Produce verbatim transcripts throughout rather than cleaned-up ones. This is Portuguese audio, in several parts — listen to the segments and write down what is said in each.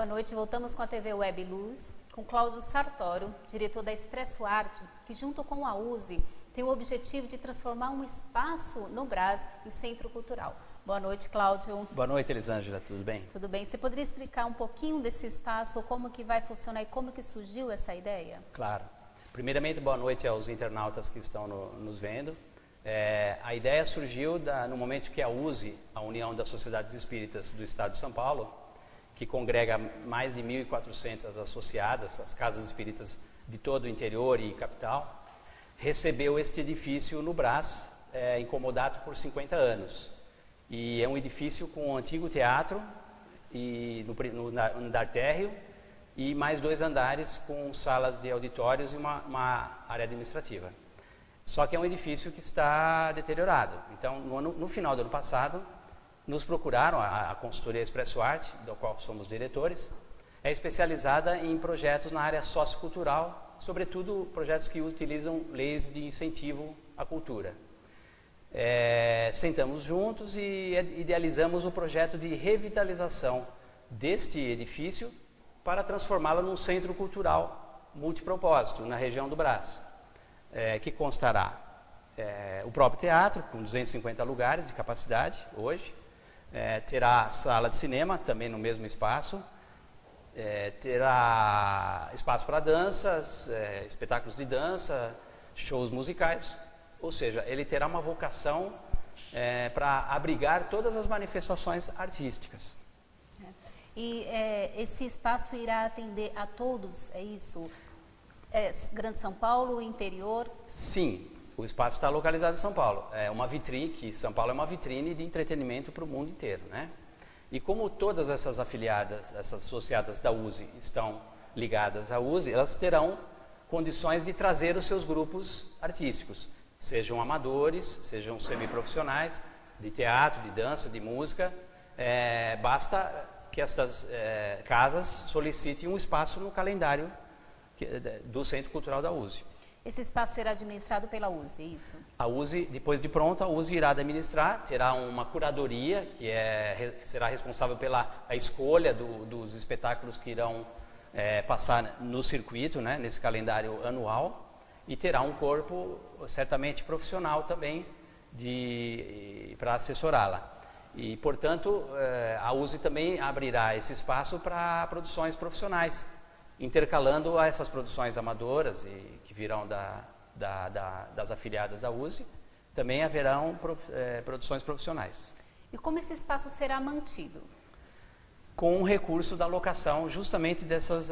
Boa noite, voltamos com a T V Web Luz, com Cláudio Sartório, diretor da Expresso Arte, que junto com a U S E tem o objetivo de transformar um espaço no Brás em centro cultural. Boa noite, Cláudio. Boa noite, Elisângela, tudo bem? Tudo bem. Você poderia explicar um pouquinho desse espaço, como que vai funcionar e como que surgiu essa ideia? Claro. Primeiramente, boa noite aos internautas que estão no, nos vendo. É, a ideia surgiu da, no momento que a U S E, a União das Sociedades Espíritas do Estado de São Paulo, que congrega mais de mil e quatrocentas associadas, as casas espíritas de todo o interior e capital, recebeu este edifício no Brás, é, incomodado por cinquenta anos. E é um edifício com um antigo teatro, e no, no andar térreo, e mais dois andares com salas de auditórios e uma, uma área administrativa. Só que é um edifício que está deteriorado. Então, no, ano, no final do ano passado, nos procuraram, a, a consultoria Expresso Arte, da qual somos diretores, é especializada em projetos na área sociocultural, sobretudo projetos que utilizam leis de incentivo à cultura. É, sentamos juntos e idealizamos o projeto de revitalização deste edifício para transformá-lo num centro cultural multipropósito na região do Brás, é, que constará é, o próprio teatro, com duzentos e cinquenta lugares de capacidade hoje, é, terá sala de cinema também no mesmo espaço, é, terá espaço para danças, é, espetáculos de dança, shows musicais, ou seja, ele terá uma vocação é, para abrigar todas as manifestações artísticas. E é, esse espaço irá atender a todos, é isso? É Grande São Paulo, interior? Sim, o espaço está localizado em São Paulo. É uma vitrine, que São Paulo é uma vitrine de entretenimento para o mundo inteiro, né? E como todas essas afiliadas, essas associadas da U S E estão ligadas à U S E, elas terão condições de trazer os seus grupos artísticos, sejam amadores, sejam semiprofissionais, de teatro, de dança, de música, é, basta que estas é, casas solicitem um espaço no calendário que, do Centro Cultural da U S E. Esse espaço será administrado pela U S E, é isso? A U S E, depois de pronto, a U S E irá administrar, terá uma curadoria, que é, será responsável pela a escolha do, dos espetáculos que irão é, passar no circuito, né, nesse calendário anual, e terá um corpo certamente profissional também para assessorá-la. E, portanto, a U S E também abrirá esse espaço para produções profissionais, intercalando a essas produções amadoras e que virão da, da, da, das afiliadas da U S E, também haverão pro, é, produções profissionais. E como esse espaço será mantido? Com o recurso da locação justamente dessas,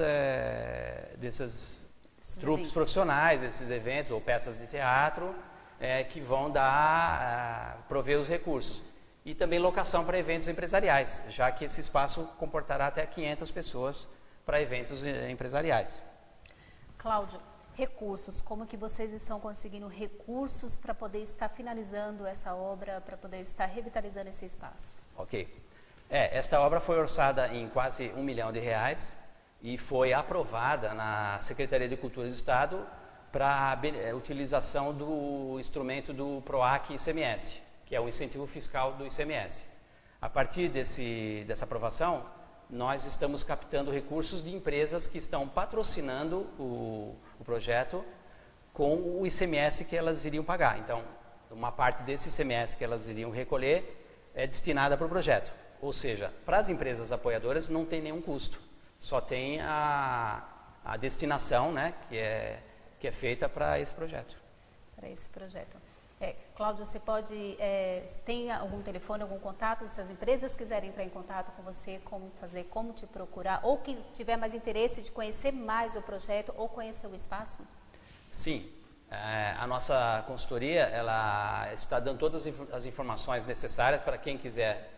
é, dessas trupes eventos. profissionais, desses eventos ou peças de teatro é, que vão dar, a, prover os recursos. E também locação para eventos empresariais, já que esse espaço comportará até quinhentas pessoas para eventos empresariais. Cláudio, recursos, como que vocês estão conseguindo recursos para poder estar finalizando essa obra, para poder estar revitalizando esse espaço? Ok. É, esta obra foi orçada em quase um milhão de reais e foi aprovada na Secretaria de Cultura do Estado para a utilização do instrumento do PROAC I C M S, que é o incentivo fiscal do I C M S. A partir desse, dessa aprovação, nós estamos captando recursos de empresas que estão patrocinando o, o projeto com o I C M S que elas iriam pagar. Então, uma parte desse I C M S que elas iriam recolher é destinada para o projeto. Ou seja, para as empresas apoiadoras não tem nenhum custo, só tem a, a destinação, né, que, é, que é feita para esse projeto. Para esse projeto. É, Cláudio, você pode, é, tem algum telefone, algum contato? Se as empresas quiserem entrar em contato com você, como fazer, como te procurar, ou que tiver mais interesse de conhecer mais o projeto ou conhecer o espaço? Sim, é, a nossa consultoria, ela está dando todas as informações necessárias para quem quiser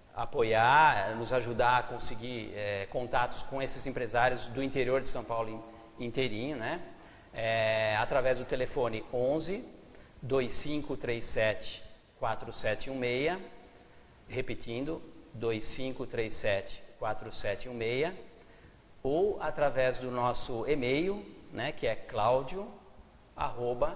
apoiar, nos ajudar a conseguir é, contatos com esses empresários do interior de São Paulo inteirinho, né? É, através do telefone onze, dois cinco três sete, quatro sete um seis, repetindo, dois cinco três sete, quatro sete um seis, ou através do nosso e-mail, né, que é claudio, arroba,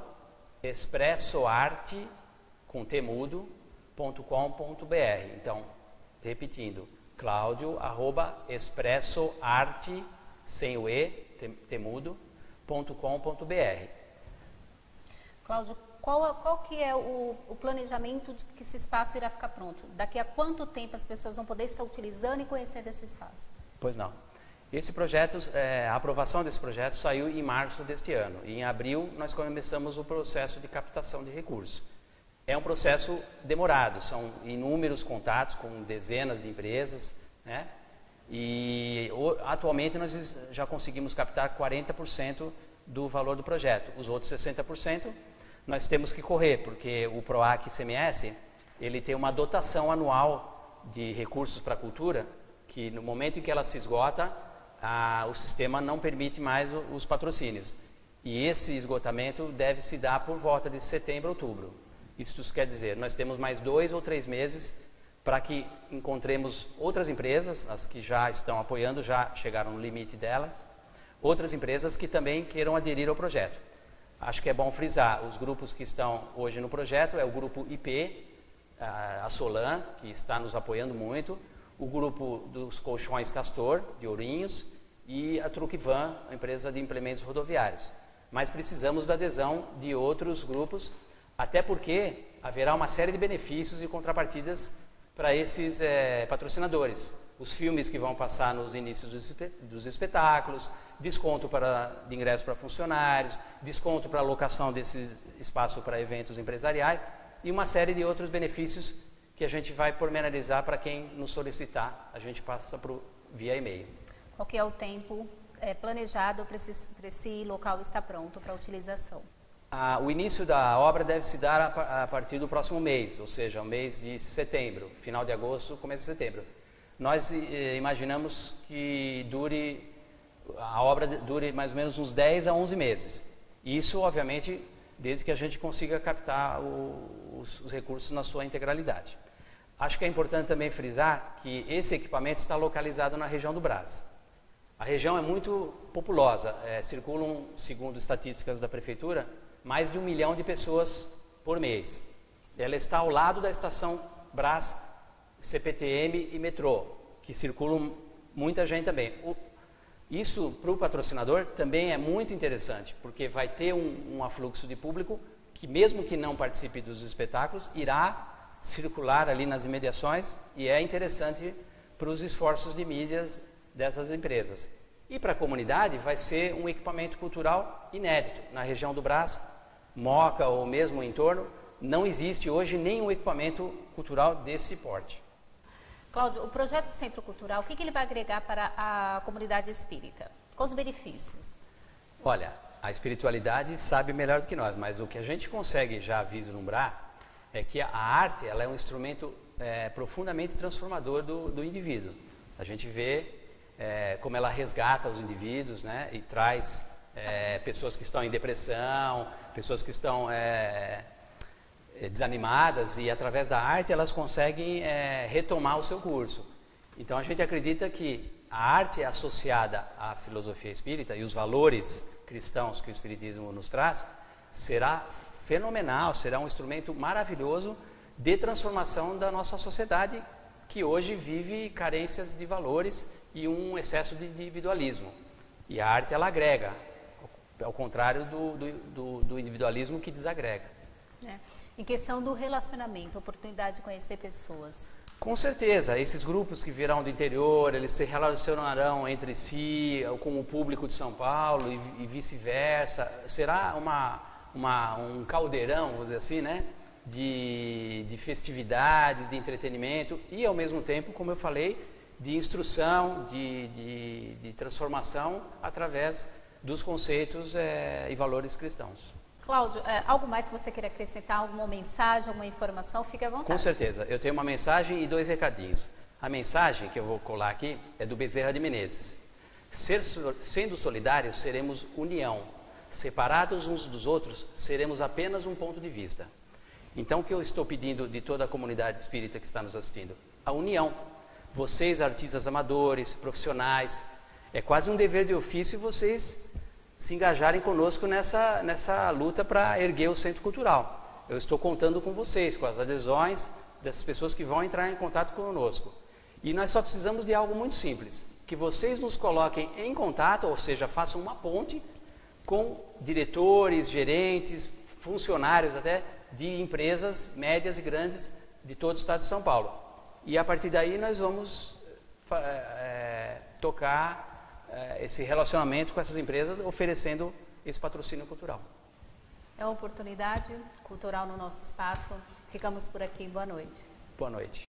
expressoarte, com temudo, ponto com ponto br. Então, repetindo, Cláudio, arroba expressoarte, sem o E, temudo, ponto com ponto br. Cláudio, qual, qual que é o, o planejamento de que esse espaço irá ficar pronto? Daqui a quanto tempo as pessoas vão poder estar utilizando e conhecendo esse espaço? Pois não. Esse projeto, é, a aprovação desse projeto saiu em março deste ano. E em abril nós começamos o processo de captação de recursos. É um processo demorado, são inúmeros contatos com dezenas de empresas, né? E o, atualmente nós já conseguimos captar quarenta por cento do valor do projeto. Os outros sessenta por cento nós temos que correr, porque o PROAC I C M S, ele tem uma dotação anual de recursos para a cultura, que no momento em que ela se esgota, a, o sistema não permite mais o, os patrocínios. E esse esgotamento deve se dar por volta de setembro, outubro. Isso quer dizer, nós temos mais dois ou três meses para que encontremos outras empresas, as que já estão apoiando, já chegaram no limite delas, outras empresas que também queiram aderir ao projeto. Acho que é bom frisar, os grupos que estão hoje no projeto é o grupo I P, a Solan, que está nos apoiando muito, o grupo dos colchões Castor, de Ourinhos, e a Truckvan, a empresa de implementos rodoviários. Mas precisamos da adesão de outros grupos, até porque haverá uma série de benefícios e contrapartidas para esses é, patrocinadores. Os filmes que vão passar nos inícios dos, dos espetáculos, desconto para, de ingresso para funcionários, desconto para alocação desse espaço para eventos empresariais e uma série de outros benefícios que a gente vai pormenorizar para quem nos solicitar. A gente passa pro, via e-mail. Qual que é o tempo é, planejado para esse, para esse local estar pronto para utilização? Ah, o início da obra deve se dar a, a partir do próximo mês, ou seja, o mês de setembro, final de agosto, começo de setembro. Nós eh, imaginamos que dure, a obra dure mais ou menos uns dez a onze meses. Isso, obviamente, desde que a gente consiga captar o, os, os recursos na sua integralidade. Acho que é importante também frisar que esse equipamento está localizado na região do Brás. A região é muito populosa, é, circulam, segundo estatísticas da Prefeitura, mais de um milhão de pessoas por mês. Ela está ao lado da estação Brás, C P T M e metrô, que circulam muita gente também. O, isso, para o patrocinador, também é muito interessante, porque vai ter um, um afluxo de público que, mesmo que não participe dos espetáculos, irá circular ali nas imediações e é interessante para os esforços de mídias dessas empresas. E para a comunidade vai ser um equipamento cultural inédito. Na região do Brás, Moca ou mesmo o entorno, não existe hoje nenhum equipamento cultural desse porte. Cláudio, o projeto Centro Cultural, o que, que ele vai agregar para a comunidade espírita? Quais os benefícios? Olha, a espiritualidade sabe melhor do que nós, mas o que a gente consegue já vislumbrar é que a arte ela é um instrumento é, profundamente transformador do, do indivíduo. A gente vê é, como ela resgata os indivíduos, né, e traz é, pessoas que estão em depressão, pessoas que estão é, desanimadas e através da arte elas conseguem é, retomar o seu curso. Então a gente acredita que a arte associada à filosofia espírita e os valores cristãos que o espiritismo nos traz será fenomenal, será um instrumento maravilhoso de transformação da nossa sociedade que hoje vive carências de valores e um excesso de individualismo. E a arte ela agrega, ao contrário do, do, do, do individualismo que desagrega. É. Em questão do relacionamento, oportunidade de conhecer pessoas. Com certeza, esses grupos que virão do interior, eles se relacionarão entre si, com o público de São Paulo e, e vice-versa. Será uma, uma, um caldeirão, vamos dizer assim, né? De, de festividades, de entretenimento e, ao mesmo tempo, como eu falei, de instrução, de, de, de transformação através dos conceitos é, e valores cristãos. Cláudio, é, algo mais que você queira acrescentar, alguma mensagem, alguma informação, fique à vontade. Com certeza, eu tenho uma mensagem e dois recadinhos. A mensagem que eu vou colar aqui é do Bezerra de Menezes. Ser, sendo solidários, seremos união. Separados uns dos outros, seremos apenas um ponto de vista. Então, o que eu estou pedindo de toda a comunidade espírita que está nos assistindo? A união. Vocês, artistas amadores, profissionais, é quase um dever de ofício vocês se engajarem conosco nessa, nessa luta para erguer o Centro Cultural. Eu estou contando com vocês, com as adesões dessas pessoas que vão entrar em contato conosco. E nós só precisamos de algo muito simples, que vocês nos coloquem em contato, ou seja, façam uma ponte com diretores, gerentes, funcionários até de empresas médias e grandes de todo o estado de São Paulo. E a partir daí nós vamos é, tocar é, esse relacionamento com essas empresas, oferecendo esse patrocínio cultural. É uma oportunidade cultural no nosso espaço. Ficamos por aqui. Boa noite. Boa noite.